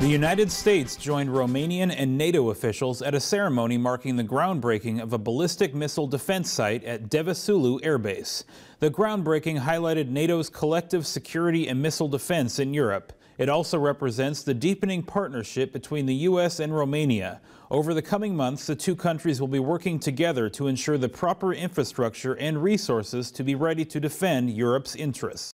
The United States joined Romanian and Nato officials at a ceremony marking the groundbreaking of a ballistic missile defense site at Deveselu Air Base. The groundbreaking highlighted NATO's collective security and missile defense in Europe. It also represents the deepening partnership between the U.S. and Romania. Over the coming months, the two countries will be working together to ensure the proper infrastructure and resources to be ready to defend Europe's interests.